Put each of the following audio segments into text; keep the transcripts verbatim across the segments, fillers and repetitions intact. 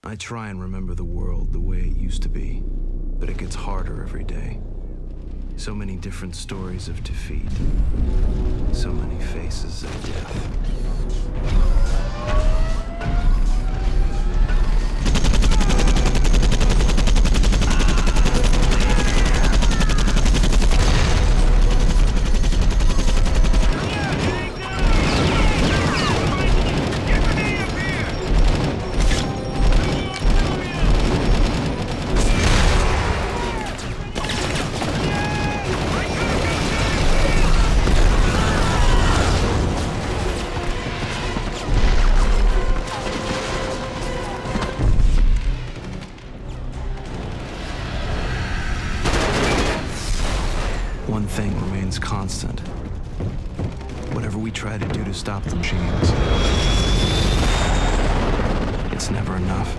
I try and remember the world the way it used to be, but it gets harder every day. So many different stories of defeat. So many faces of death. One thing remains constant. Whatever we try to do to stop the machines, it's never enough.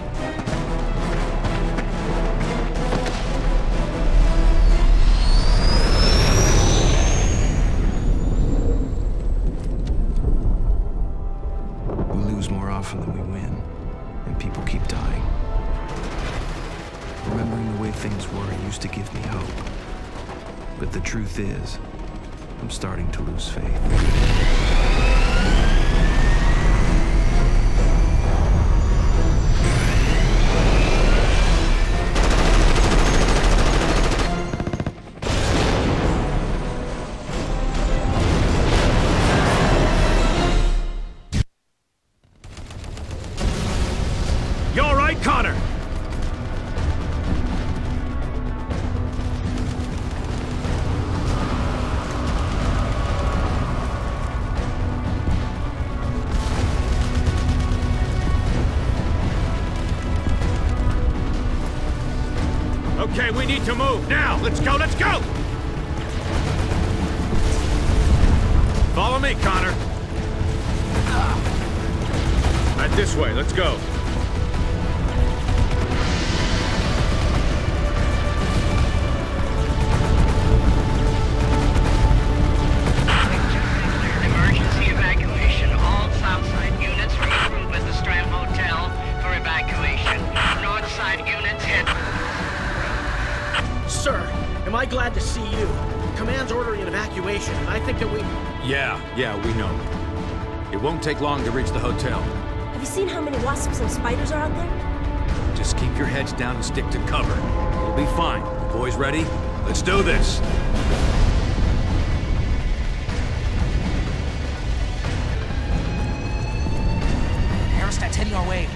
We lose more often than we win, and people keep dying. Remembering the way things were used to give me hope. But the truth is, I'm starting to lose faith. You all right, Connor? Okay, we need to move now. Let's go, let's go! Follow me, Connor. Right this way, let's go. Emergency evacuation. All Southside units regroup at the Strand Hotel for evacuation. Northside units head... Sir, am I glad to see you? Command's ordering an evacuation, and I think that we... Yeah, yeah, we know. It won't take long to reach the hotel. Have you seen how many wasps and spiders are out there? Just keep your heads down and stick to cover. You'll be fine. You boys ready? Let's do this! Aerostat's heading our way.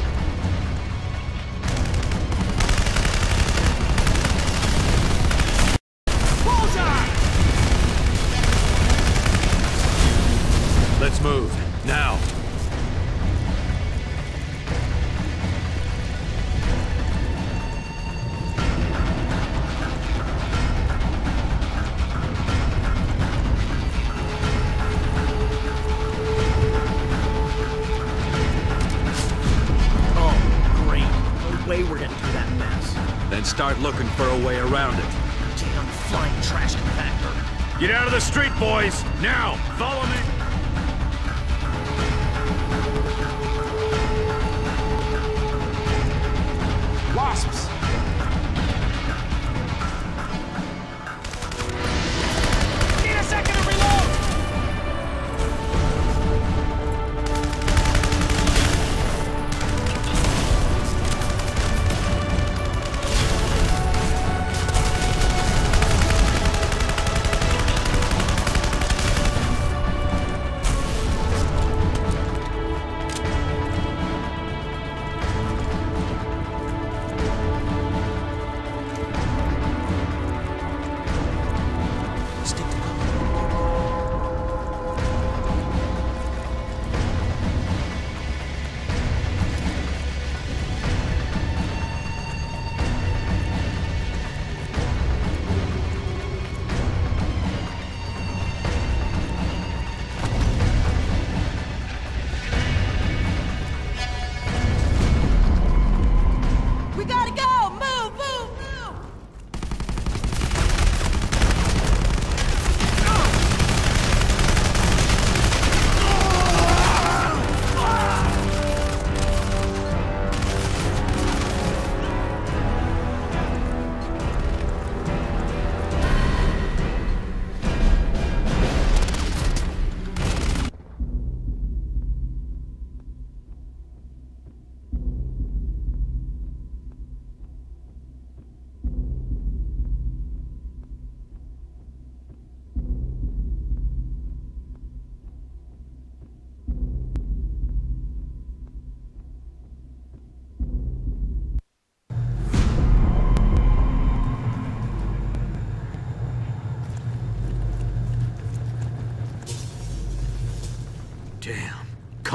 Let's move. Now. Oh, great. No way we're getting through that mess. Then start looking for a way around it. Damn flying trash compactor. Get out of the street, boys! Now! Follow me! Wasps! Need a second to reload!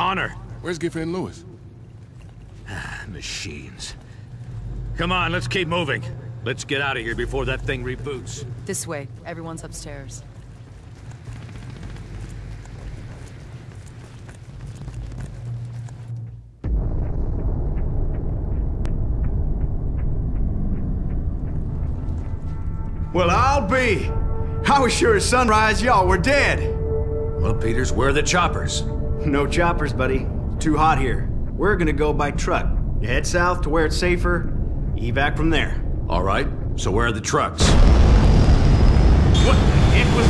Connor. Where's Giffen Lewis? Machines. Come on, let's keep moving. Let's get out of here before that thing reboots. This way. Everyone's upstairs. Well, I'll be. I was sure at sunrise y'all were dead. Well, Peters, where are the choppers? No choppers, buddy. Too hot here. We're gonna go by truck. You head south to where it's safer. Evac from there. All right, so where are the trucks? What? It was...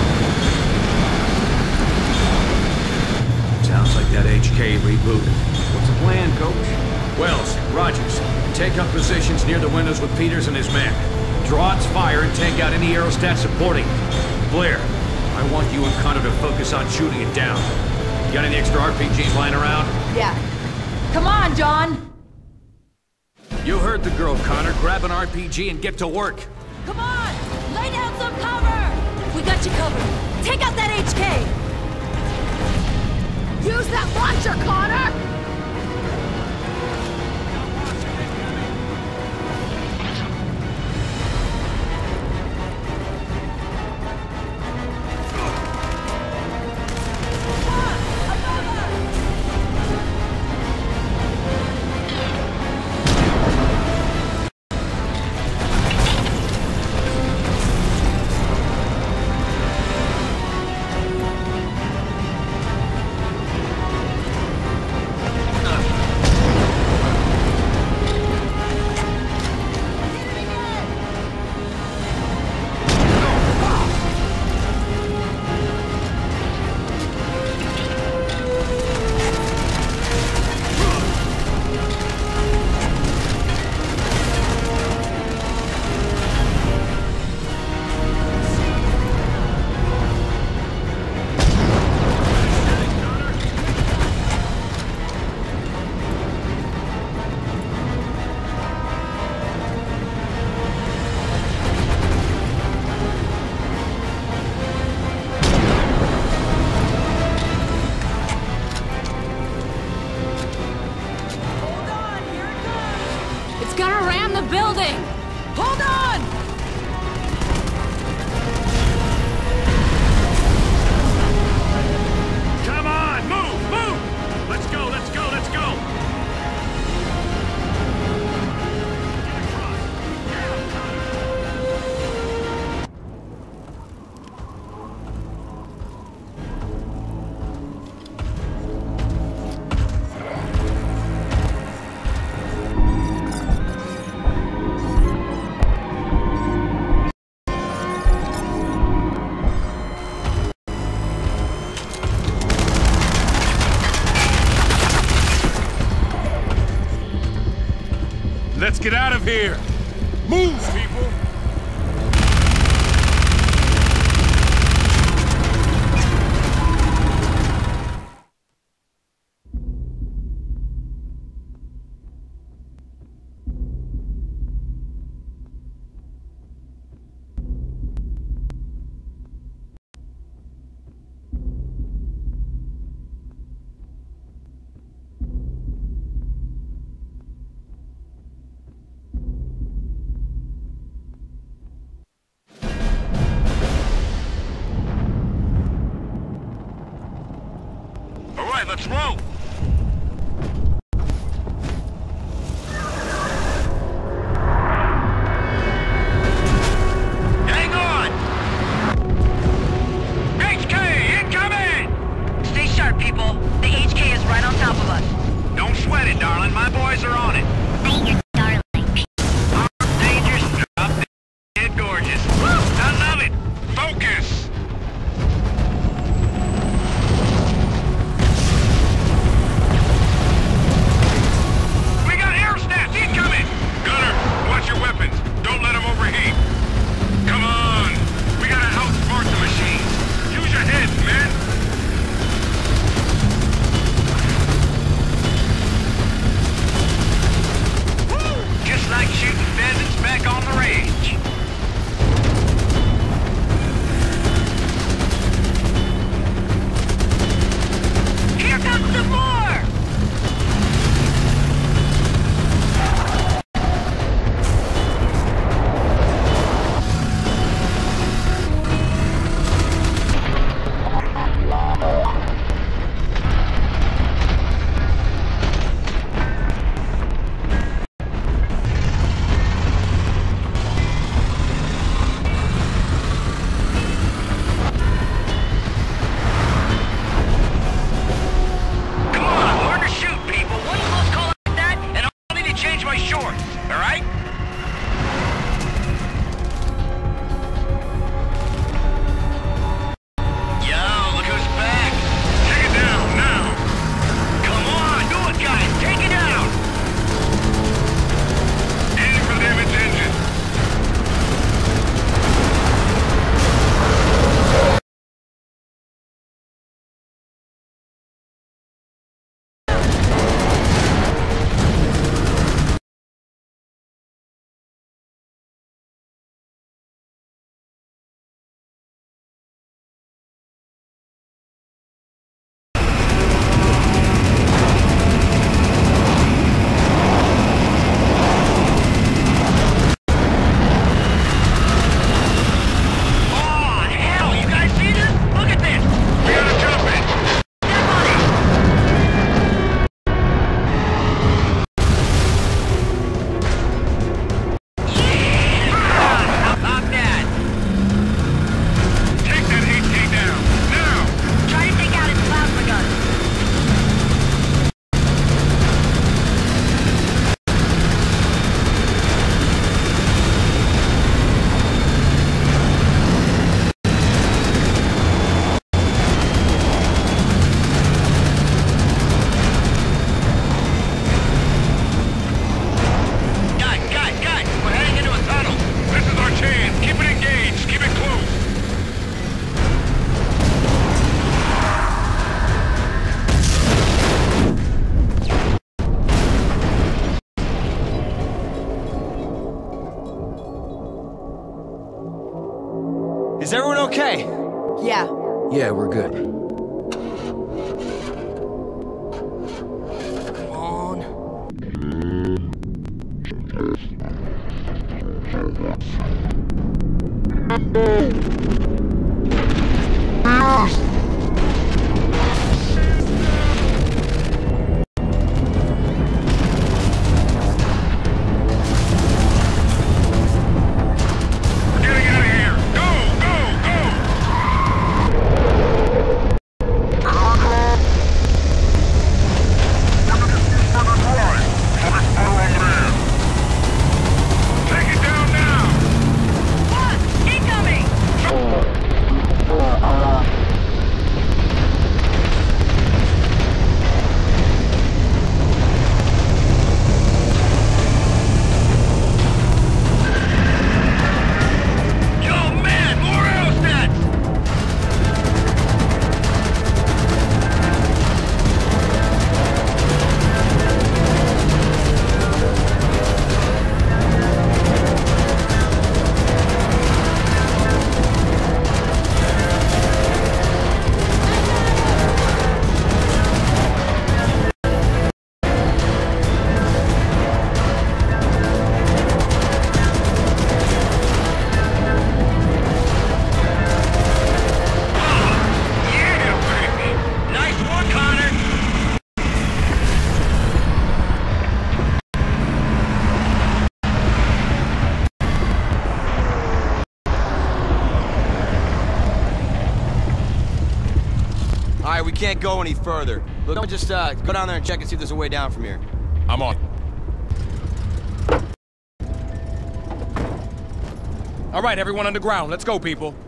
Sounds like that H K rebooted. What's the plan, Coach? Wells, Rogers, take up positions near the windows with Peters and his men. Draw its fire and take out any aerostat supporting it. Blair, I want you and Connor to focus on shooting it down. You got any extra R P Gs lying around? Yeah. Come on, John! You heard the girl, Connor. Grab an R P G and get to work. Come on! Lay down some cover! We got you covered. Take out that H K! Use that launcher, Connor! Building! Hold on! Come on, move, move! Let's go, let's go, let's go! Let's get out of here! Move, people! Let's roll! Hang on! H K, incoming! Stay sharp, people. The H K is right on top of us. Don't sweat it, darling. My boys are on it. I ain't your darling. Dangerous, drop dead gorgeous. I love it! Focus! Is everyone okay? Yeah. Yeah, we're good. Come on. Alright, we can't go any further. Look, don't just uh, go down there and check and see if there's a way down from here. I'm on. All right, everyone underground. Let's go, people.